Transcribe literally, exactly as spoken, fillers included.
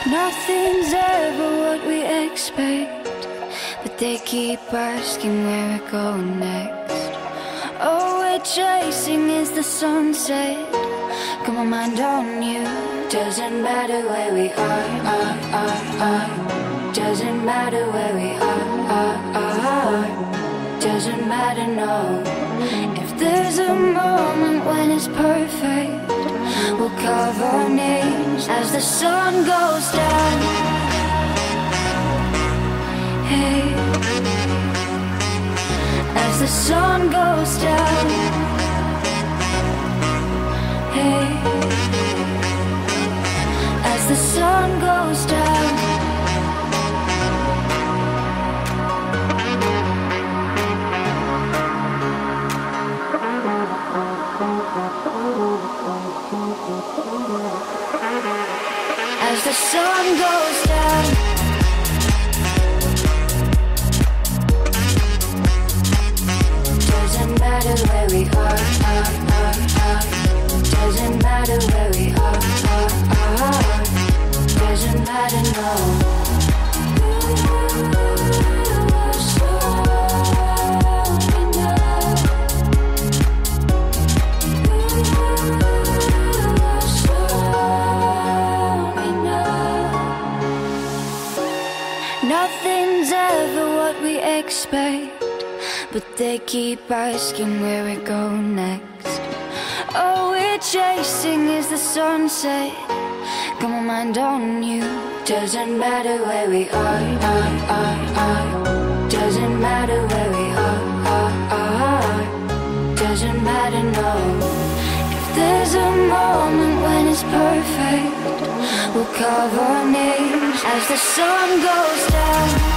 Nothing's ever what we expect, but they keep asking where we're going next. All we're chasing is the sunset. Got my mind on you. Doesn't matter where we are, are, are, are. Doesn't matter where we are, are, are. Doesn't matter, no. If there's a moment when it's perfect, we'll carve our names as the sun goes down. Hey, as the sun goes down. Hey, as the sun goes down. As the sun goes down. Doesn't matter where we are, are, are, are. Doesn't matter where we are, are, are. Doesn't matter, no. Nothing's ever what we expect, but they keep asking where we're going next. All we're chasing is the sunset. Got my mind on you. Doesn't matter where we are, are, are, are. Doesn't matter where we are, are, are. Doesn't matter, no. If there's a moment when it's perfect, we'll carve our names as the sun goes down.